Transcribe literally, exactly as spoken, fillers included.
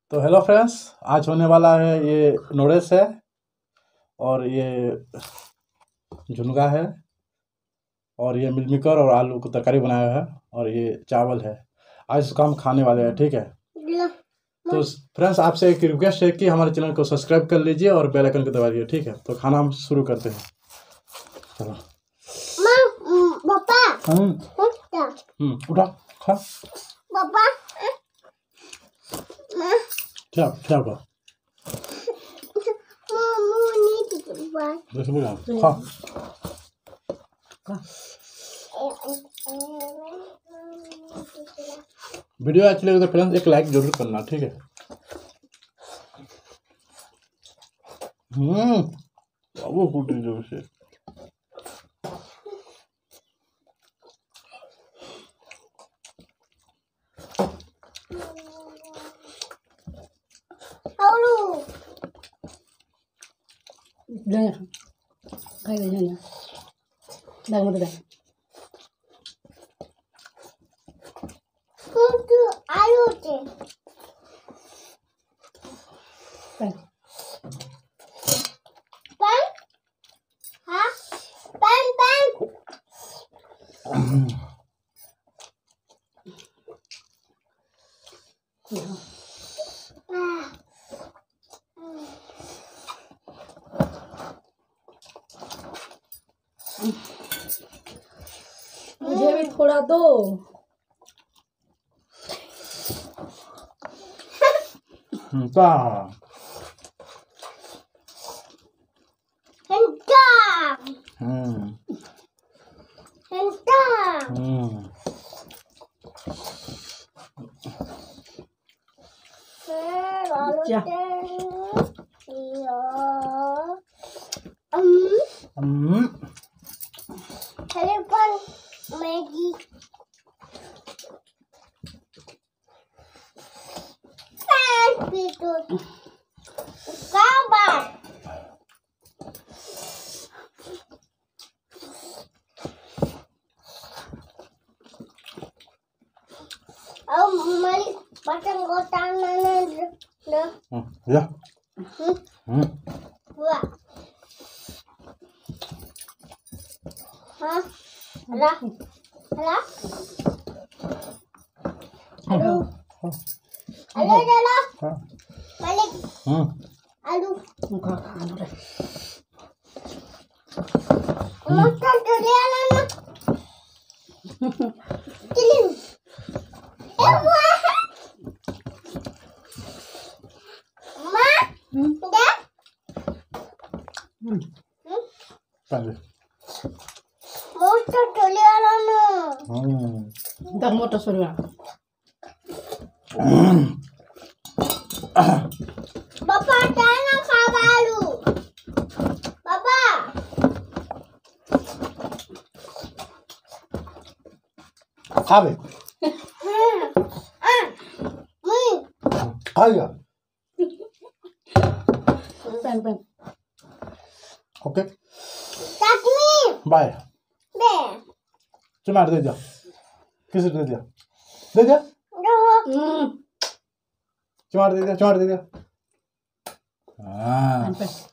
तो hello friends, आज होने वाला है ये नूडल्स है और ये झुनगा है और ये मिल मेकर और आलू की तरकारी बनाया है और ये चावल है। आज इसको हम खाने वाले हैं, ठीक है। तो फ्रेंड्स, आपसे एक रिक्वेस्ट है कि हमारे चैनल को सब्सक्राइब कर लीजिए और बेल आइकन को दबा दीजिए, ठीक है। तो खाना हम शुरू करते हैं। चलो पापा, हम्म हम्म उठा खा पापा, क्या क्या हुआ? जैसे बोला खा वीडियो अच्छी लगे तो फ्रेंड्स एक लाइक जरूर करना, ठीक है। हम्म वो फूटी जो से Jangan, kayak jangan. Dah mau dah. Kudu ayu deh. Pan. Pan? Hah? Pan pan. मुझे भी थोड़ा दो। हम्म Henta. हम्म Henta. हम्म क्या? Iya. Um. हम्म Telepon Maggi. Kan itu. Kabar. Om mari pasang kotak mana dah. ya Hmm. हम्म Dua. Hah? Alah. Alah. Aduh. Alah, alah. हाँ Balik. हम्म Aduh. Muka kamu dah. Motor dulu anak. Tilim. Ewa. Ma. Hmm. Dah. Hmm. Hmm. पहले Motor dulu anak. हम्म Dah mau tas sudah. Bapa jangan kabalu. Bapa. खा बे Ah. Mui. खा लिया Pan pan. Okay Tasmi. Bye. Be. चिमार दे दिया, किसे दे दिया दे दिया Dah. Hmm. चिमार दे दिया चिमार दे दिया हाँ Pan pan.